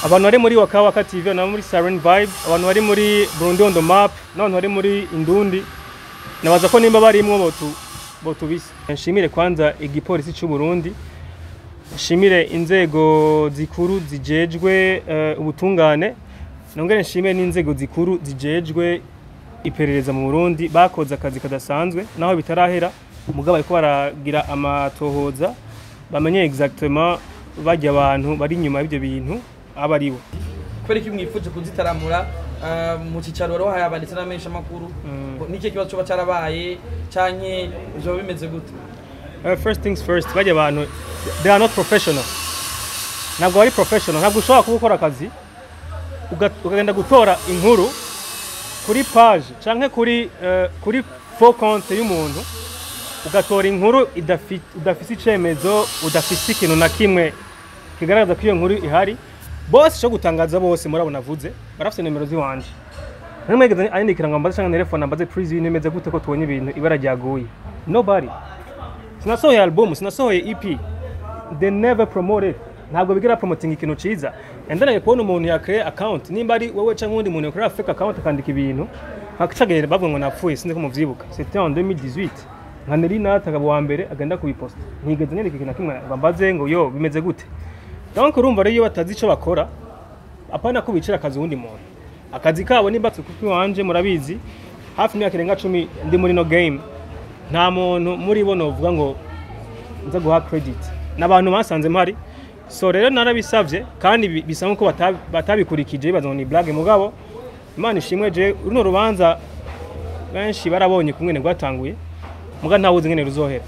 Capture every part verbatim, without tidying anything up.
abantu bari muri Waka Waka T V na muri Siren Vibe, abantu bari muri Burundi on the map, n'abantu bari muri Indundi, nabaza ko nimba barimwo botu botubise. Nshimire kwanza igipolisi cy'u Burundi, nshimire inzego zikuru zijejwe uh, ubutungane, nongere nshimire n'inzego zikuru zijejwe iperereza mu Burundi bakoze akazi kadasanzwe naho bitarahera mugabo ariko baragira amatohoza bamenye exactement bajya abantu bari nyuma y'ibyo bintu abaribo. Kweri kimwifuje kuzitaramura mu cicaro waro hayabanditse n'amenshi amakuru niki kibazo cyo cyarabaye canke byo bimeze gute? First things first, bajya abantu they are not professional. Ntabwo bari professional, ntabwo ushobora gukora akazi ugagenda gutora inkuru kuri page canke kuri uh, kuri faux compte y'umuntu ugatora inkuru idafise icemezo udafise ikintu na kimwe kigaragaza ko iyo nkuru ihari. Bose cyo gutangaza bose murabona vuze barafite nimero ziwanje ntimwegeze ayindikira ngo mbaze canke telefone mbaze please ibintu bimeze gute ko tubonye ibintu ibara ryaguye. Nobody. Sinasohoye album, sinasohoye E P, they never promote it. Ntabwo bigira promoting ikintu ciza. Endana kubona umuntu ya create account nimba ari wowe canke undi muntu yakora fake account akandika ibintu hakacagera bavuga ngo napfuye sinzi ko muvyibuka. C'était en deux mille dix-huit. Nkaneri natagabo wa mbere agenda kubiposta. Ntigeze nyereka ikintu kimwe bambaze ngo yo bimeze gute. Donc urumva rero batazi ico bakora apana ko bicira akazi wundi muntu. Akazi kabo nimba tukupi wanje murabizi hafi imyaka irenga cumi ndi muri no game. Nta muntu muri bo novuga ngo nza guha credit. Nabantu basanze mpari. So rero narabisavye kandi bisaba ko batabikurikije bazo ni blague mugabo Imana ishimwe je runo rubanza benshi barabonye kumwene gwatanguye muga ntawuzi ngene ruzohera.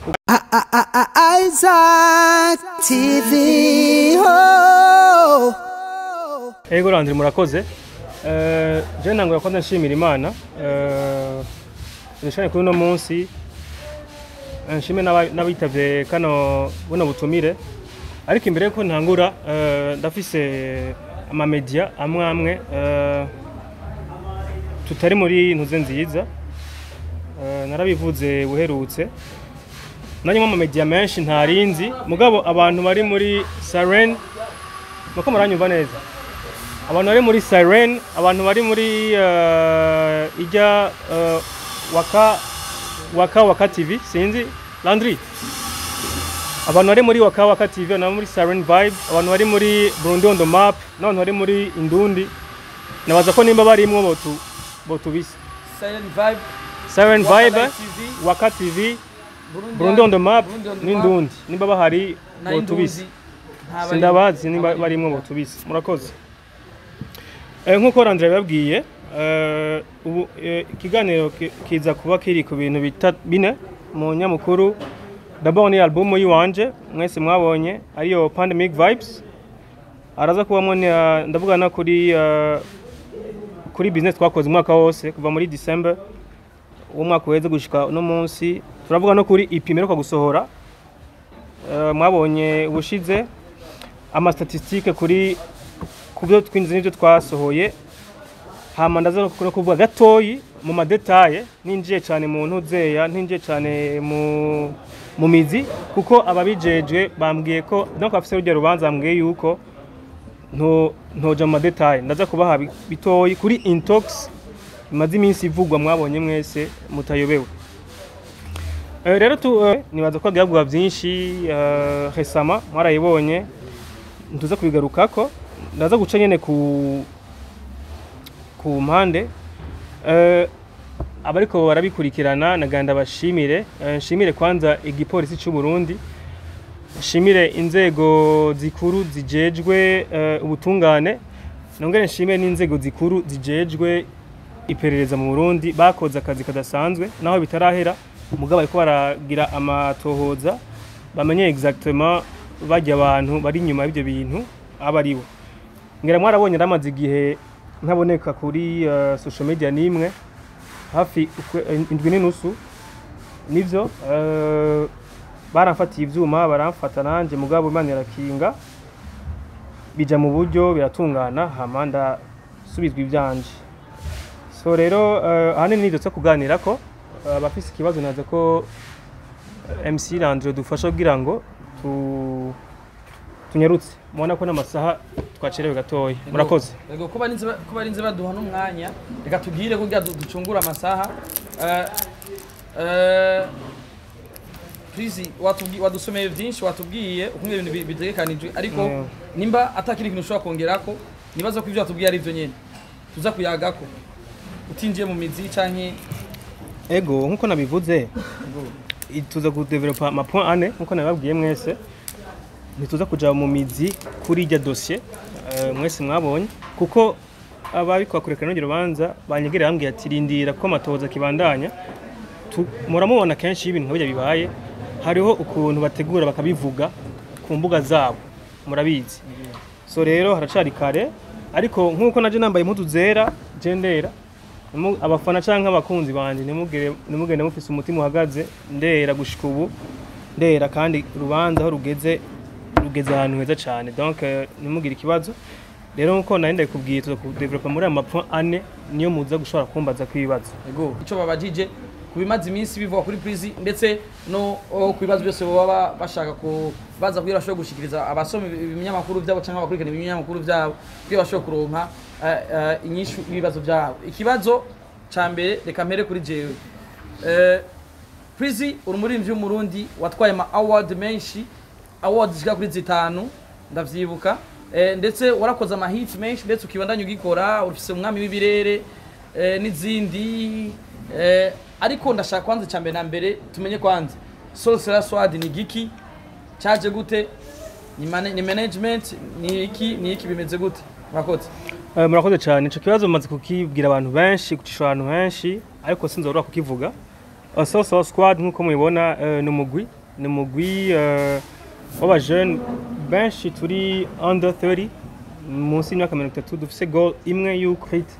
Isaac T V ho Ego Landry murakoze. Eh je nango yakoze nshimira Imana eh nishane kuri no munsi nshime n'abitavye kano buno butumire. Ariko imbere ko ntangura ndafise ama media amwe amwe tutari muri ntuze nziza narabivuze buherutse nanyuma ama media menshi ntarinzi mugabo abantu bari muri Siren mako muranyumva neza abantu bari muri Siren abantu bari muri ijya waka waka waka T V sinzi Landry abantu bari muri Waka Waka T V na muri Siren Vibe, abantu bari muri Burundi on the map, n'abantu bari muri Indundi, nabaza ko nimba barimwo botu botubise. Siren Vibe, Siren Vibe, Waka T V, Burundi on the map, n'Indundi, nimba bahari botubise. Sindabazi nimba barimwo botubise. Murakoze. Eh nkuko Landry yababwiye, eh ubu ikiganiro kiza kuba kiri ku bintu bine mu nyamukuru. D'abord ni album yiwanje mwese mwabonye ariyo Pandemic Vibes araza kuba ndavuga na kuri uh, kuri business twakoze umwaka wose kuva muri December umwaka weze gushika no munsi turavuga no kuri E P meruka gusohora uh, mwabonye ubushize ama statistique kuri kubyo twinze n'ibyo twasohoye hama ndaza no kuvuga gatoyi mu madetaye ninjiye cyane mu ntuzeya ninjiye cyane mu mu mizi kuko ababijejwe bambwiye ko donc afise urugero rubanza bambwiye yuko nto ntoja mu detail ndaza kubaha bitoyi kuri intox imaze iminsi ivugwa mwabonye mwese mutayobewe. Eh rero tu uh, nibaza ko byagwa byinshi uh, resama mwarayibonye ntuza kubigarukako ndaza guca nyene ku ku mpande eh abariko barabikurikirana naganda bashimire nshimire kwanza igipolisi cy'u Burundi nshimire inzego zikuru zijejwe ubutungane nongere nshimire n'inzego zikuru zijejwe iperereza mu Burundi bakoze akazi kadasanzwe naho bitarahera mugabo ariko baragira amatohoza bamenye exactement bajya abantu bari nyuma y'ibyo bintu abaribo. Ngera mwarabonye ramaze igihe ntaboneka kuri uh, social media nimwe hafi indwi n'inusu nivyo uh, baramfatiye ivyuma baramfata nanje mugabo Imana irakinga bija mu buryo biratungana hamanda subizwa ivyanje. So rero uh, ahanini nidotse kuganira ko abafise uh, ikibazo naze ko M C Landry dufasha kugira ngo tu tunyarutse mubona ko n'amasaha twacerewe gatoya murakoze yego kuba ninze kuba ninze baduha n'umwanya reka tugire kugira ducungura amasaha eh eh Prizi watubwi wadusomeye byinshi watubwiye ukumwe ibintu bitegekanijwe ariko nimba atakiri ikintu ushobora kongerako nibaza ko ibyo watubwiye ari byo nyene tuza kuyagako utinjiye mu mizi canke ego nkuko nabivuze tuza ku developer ma point ane nkuko nababwiye mwese nituza kuja mu mizi kuri irya dossier mwese mwabonye kuko ababikwa kurekana n'ingiro banza banyegereye hambwiye ati rindira ko amatoza kibandanya muramubona kenshi ibintu nk'ibyo bibaye hariho ukuntu bategura bakabivuga ku mbuga zabo murabizi so rero haracari kare ariko nkuko naje nambaye impuzu zera gendera abafana canke abakunzi banje nimugere nimugende mufise umutima uhagaze ndera gushika ubu ndera kandi rubanza aho rugeze rugeze ahantu heza cyane donc nimugire ikibazo rero nkuko nari kubwiye tuza ku developer muri ama point ane niyo muza gushobora kumbaza kwibazo yego ico babajije kubimaze iminsi bivuga kuri Prizi ndetse no kwibazo byose baba bashaka ko baza kugira bashobora gushikiriza abasoma ibinyamakuru byabo cyangwa abakurikirana ibinyamakuru byabo kugira bashobora kuronka inyishu ibibazo byabo ikibazo cyambere reka mpere kuri jewe eh Prizi urumuririmvyi w'umurundi watwaye ama award menshi awards zika kuri zitanu ndavyibuka eh ndetse warakoze ama hits menshi ndetse ukibandanya ugikora ufise umwami w'ibirere eh n'izindi eh ariko ndashaka kwanza cyambere na mbere tumenye kwanza Social Swad ni giki cyaje gute ni ni management ni iki ni iki bimeze gute murakoze uh, murakoze cyane ico kibazo maze kukibwira abantu benshi kucisha abantu benshi ariko sinzorura kukivuga uh, Social Squad nkuko mubibona uh, numugwi numugwi uh, waba jeune benshi turi under thirty munsi y'imyaka mirongo itatu dufise goal imwe y'ukwita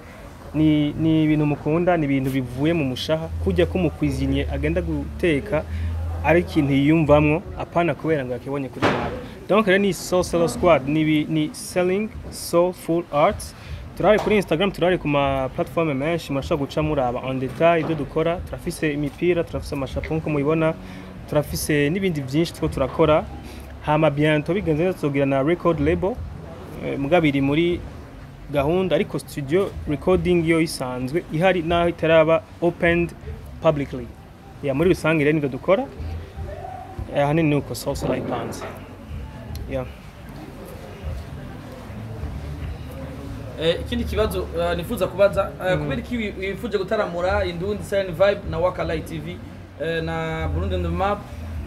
ni ni ibintu mukunda ni ibintu bivuye mu mushaha kujya ko mukwizinye agenda guteka ari ikintu yiyumvamwo apana kubera ngo yakibonye kuri nabi donc rero ni Social Squad ni ni selling soulful arts turari kuri Instagram turari ku ma platform menshi murashaka guca muraba on detail ibyo dukora turafise imipira turafise amashapo nko mubibona turafise n'ibindi byinshi two turakora hama bientôt bigenze tuzogira na record label mugabiri muri gahunda ariko studio recording yo isanzwe ihari naho itaraba opened publicly ya muri rusange rero nivyo dukora hanini nuko social ipanze ya eh ikindi kibazo nifuza kubaza kubera iki wifuje gutaramura indundi Silent Vibe na Waka Light T V na Burundi on the Map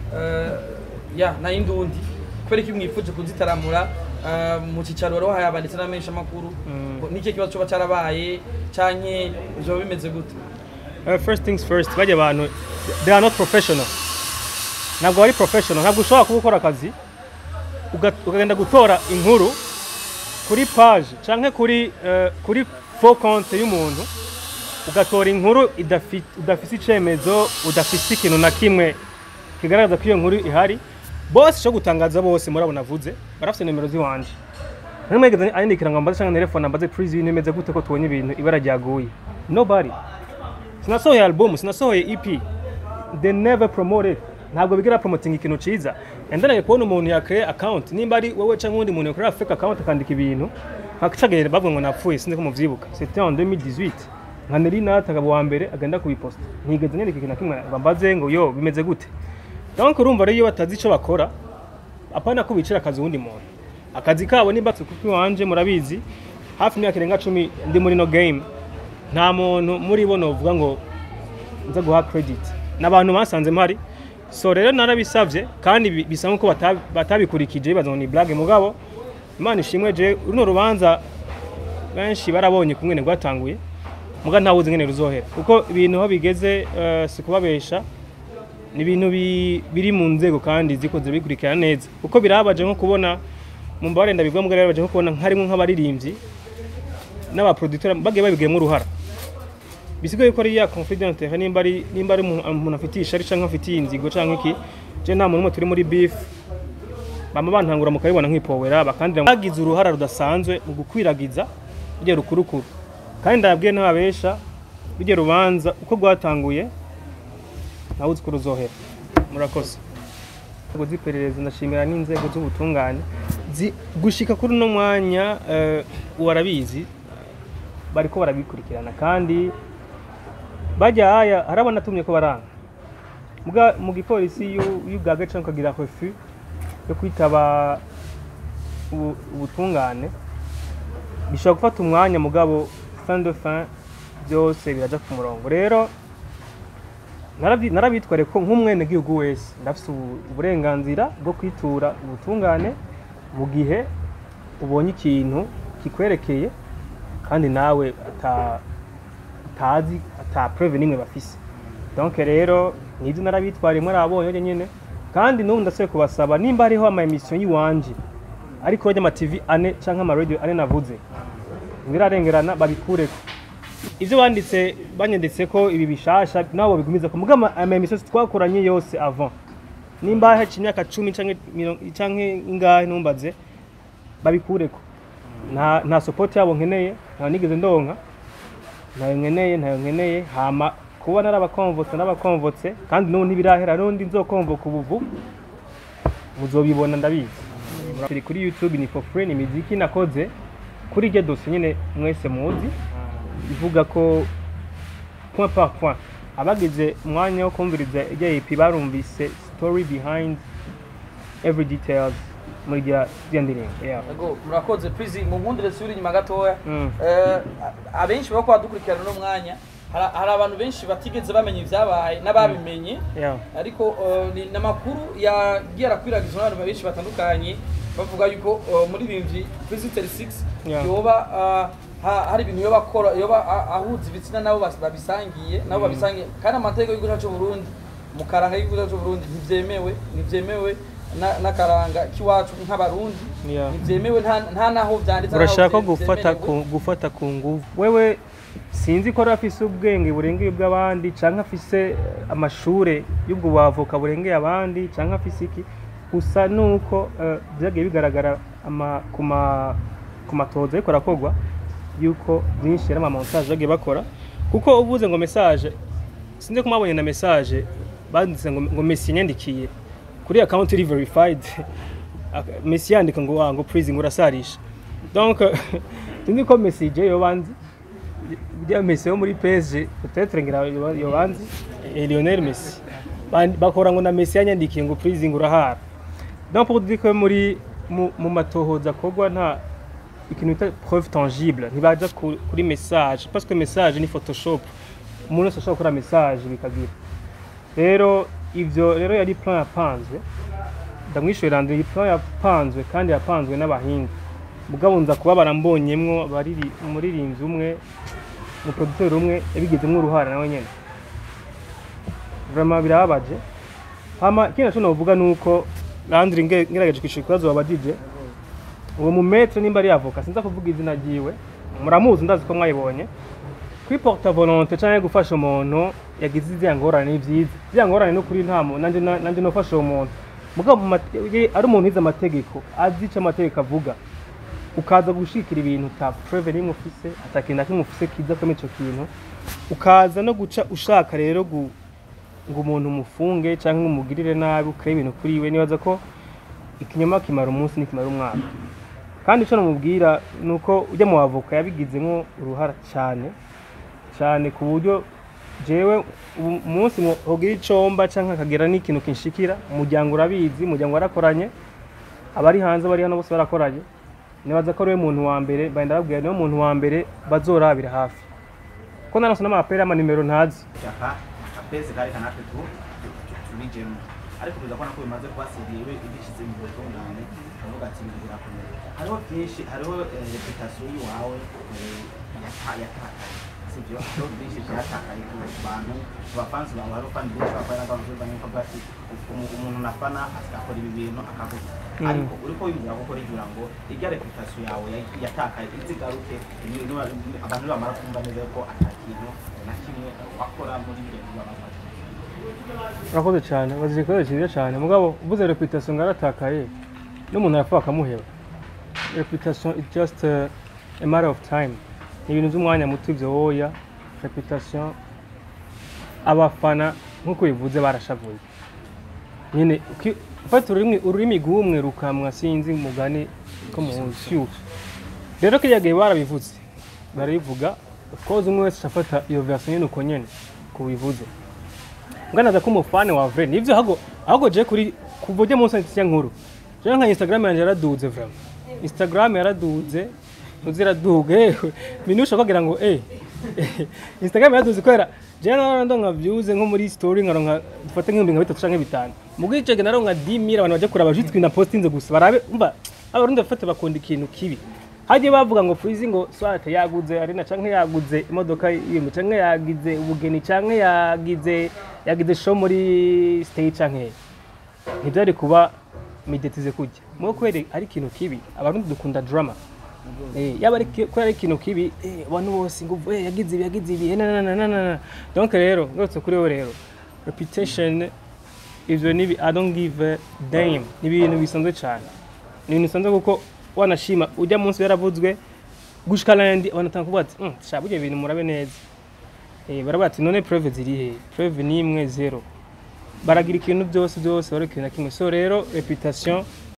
ya na indundi kubera iki mwifuje kuzitaramura mu cicaro ro hayabanditse na menshi amakuru niki kibazo cyo bacarabaye canke byo bimeze gute first things first baje abantu they are not professional ntabwo ari professional ntabwo ushobora kubukora akazi ugagenda gutora inkuru kuri page canke kuri kuri faux compte y'umuntu ugatora inkuru idafite icemezo udafite ikintu na kimwe kigaragaza ko iyo nkuru ihari boss cyo gutangaza bose murabona vuze barafite numero ziwanje ntimwegeze ayindikira ngo mbaze cyangwa telefone mbaze Prizi nimeze gute ko tubonye ibintu ibara ryaguye nobody sinasohoye album sinasohoye E P they never promoted ntabwo bigira promoting ikintu ciza endana kubona umuntu ya create account nimba ari wewe cyangwa undi muntu yakora fake account akandika ibintu hakacagere bavuga ngo napfuye sinzi ko muvyibuka c'était en deux mille dix-huit nka Nerina tagabo wa mbere agenda kubiposta ntigeze nyandika ikintu kimwe bambaze ngo yo bimeze gute donc urumva rero batazi ico bakora apana ko bicira akazi wundi muntu akazi kabo nimba kuko wanje murabizi hafi imyaka irenga cumi ndi muri no game nta muntu muri bo novuga ngo nza guha credit nabantu basanze mpari so rero narabisavye kandi bisa nko batabikurikije bibaza ngo ni blague mugabo Imana ishimwe je runo rubanza benshi barabonye kumwene gwatanguye muga ntawe uzi ngene ruzohera kuko ibintu ho bigeze uh, sikubabesha ni ibintu biri mu nzego kandi zikoze bikurikira neza kuko birabaje nko kubona mu mbare ndabigwa mugare birabaje nko kubona harimo nk'abaririmbyi n'aba producteur bagiye babigiyemo uruhara bisigaye ko ari ya confident nimba ari nimba ari umuntu afitiye ishari canke afitiye inzigo canke iki je nta muntu turi muri beef bama bantangura mu kayibona nk'ipowera bakandira bagize uruhara rudasanzwe mu gukwiragiza bije rukurukuru kandi ndabwiye n'ababesha bije rubanza uko rwatanguye nawe uzi ko ruzohera murakoze ngo ziperereza ndashimira n'inzego z'ubutungane zi gushika kuri no mwanya uh, warabizi bariko barabikurikirana kandi bajya aya harabona tumye ko baranga muga mu gipolisi y'ugaga canka kagira refus yo kwitaba ubutungane bishobora gufata umwanya mugabo fin de fin byose biraja ku murongo rero narabitware ko nk'umwene gihugu wese ndafise uburenganzira bwo kwitura ubutungane mu gihe ubonye ikintu kikwerekeye kandi nawe ata tazi ata preuve nimwe bafise donc rero nizo narabitware muri abonye nyene kandi n'ubu ndaseye kubasaba nimba hariho ama emission yiwanje ariko rya ama T V ane canke ama radio ane navuze birarengerana babikureko ivyo banditse banyendetse ko ibi bishasha nabo bigumiza ko mugama ama emission twakoranye yose avant nimba haci imyaka cumi canke canke ingahe numbaze babikureko nta nta support yabo nkeneye nta nigeze ndonka ntayo nkeneye ntayo nkeneye hama kuba narabakonvotse n'abakonvotse kandi n'ubu ntibirahera n'undi nzokonvoka ubuvu muzobibona ndabizi turi kuri YouTube ni for free ni muziki nakoze kuri iryo dossier nyene mwese muzi ivuga ko point par point abagize umwanya wo kumviriza iryo E P barumvise story behind every details muri rya ndirimbo yeah ego murakoze please mu nkundire suri nyuma gatoya eh abenshi bako badukurikirana no mwanya hari abantu benshi batigeze bamenye ivyabaye n'ababimenye ariko ni namakuru yagiye arakwiragizwa n'abantu benshi batandukanye bavuga yuko muri bimvyi Visitor six yoba hari ibintu yoba akora yoba ahuza ibitsina nabo babisangiye nabo babisangiye kandi amategeko y'iguca cyo Burundi mu karanga y'iguca cyo Burundi ntivyemewe ntivyemewe nakaranga kiwacu nk'abarundi ntivyemewe nta naho vyanditse urashaka gufata gufata ku nguvu wewe sinzi ko rafise ubwenge burengeye bw'abandi canka afise amashure y'ubwo bavoka burengeye abandi canka afise iki gusa nuko byagiye bigaragara ama kuma kumatoza ariko rakogwa yuko byinshi ari ama montage bagiye bakora kuko uvuze ngo message sinze kumabonye na message banditse ngo ngo Messi nyandikiye kuri account verified Messi yandika ngo wango please ngurasarisha donc tindi ko message yo banzi bya Messi yo muri P S G peut-être ngira yo banzi Lionel Messi bakora ngo na Messi yanyandikiye ngo please ngurahara donc pour dire que muri mu matohoza kogwa nta ikintu bita preuve tangible ntibaja kuri message parce que message ni photoshop umuntu ashobora gukora message bikagira rero ivyo rero yari plan yapanzwe ndamwishorera ndi plan yapanzwe kandi yapanzwe n'abahinga mugabo nza kuba barambonyemwo bari umuririmbyi umwe mu producteur umwe yabigizemwo uruhara nawe nyene vraiment birababaje hama kina cyo novuga nuko Landry ngerageje kwishura kwazo babajije uwo mu maître nimba ari avoka sinza kuvuga izina giwe muramuzi ndazi ko mwayibonye kwi porte volonté cyane gufasha umuntu yagize izya ngorane n'ivyiza izya ngorane no kuri ntamo nanje nanje no fasha umuntu mugabo ari umuntu yize amategeko azica amategeko avuga ukaza gushikira ibintu ta preuve nimwe ufise atakinda kimufise kiza ko mico kintu ukaza no guca ushaka rero gu ngo umuntu mufunge canke umugirire nabi ukare ibintu kuri we nibaza ko ikinyoma kimara umunsi nikimara umwaka kandi cyo namubwira nuko ujya mu avoka yabigizemo uruhara cyane cyane ku buryo jewe umunsi hogira icomba canke akagera n'ikintu kinshikira umuryango urabizi umuryango warakoranye abari hanze bari hano bose barakoranye nibaza ko ari we muntu wa mbere baenda babwira niwe muntu wa mbere bazorabira hafi ko narasona amapera ama nimero ntazi pese kari kanake tu tulijemo ariko bizakwana ko bimaze kwasiriwe ibishize mu butungane avuga ati bigira komera hariho byinshi hariho reputation yawe yataka sivyo hariho byinshi byatakaye ku bantu abafansi bawe hariho kandi byinshi bakora n'abantu banyuka bati umuntu nafana akakora ibi bintu akavuga ariko uriko wibwira ko kora igira ngo irya reputation yawe yatakaye izigaruke abantu bamara kumva neza ko atakintu na kimwe wakora muri byo by'abantu Rakoze cyane bazikora cyiza cyane mugabo uvuze reputation ngaratakaye n'umuntu yafa akamuheba reputation is just uh, a matter of time ibintu by'umwanya muto byo hoya reputation abafana nkuko bivuze barashavuye nyine ufata ururimi ururimi guhumwe rukamwa sinzi mugani ko muzi rero kiriya gihe barabivuze barabivuga koze umwe wese afata iyo version nyene uko nyene kubivuze nganaza ko umufane wa vrai nivyo hago hago je kuri kuvoje mu nsantsi nkuru je nka Instagram yanje yaraduze vraiment Instagram yaraduze uziraduge minusha kugira ngo eh Instagram yaraduze kwera je narando nka views nko muri story ngaronka dufate nk'ibihumbi nka bitatu canke bitanu mugije ge naronka dix mille abantu baje kuraba jitwi na postinze gusa barabe umva abarundi bafate bakunda ikintu kibi haje bavuga ngo Freeze ngo swate yaguze arena canke yaguze imodoka yimwe canke yagize ubugeni canke yagize yagize show muri stage canke ntibyari kuba midetize kujya mu kwere ari ikintu kibi abarundi dukunda drama eh yaba ari ko ari ikintu kibi eh abantu bose ngo eh yagize ibi yagize ibi na na na na donc rero ngotse kuri we rero reputation ivyo nibi I don't give a damn ni ibintu bisanzwe cyane ni ibintu bisanzwe kuko wanashima ujya munsi yaravuzwe gushika landi wanatanga kubatse mm shabuje ibintu murabe neza eh barabati none preuve ziri he preuve ni imwe zero baragira ikintu byose byose bari kintu kimwe so rero reputation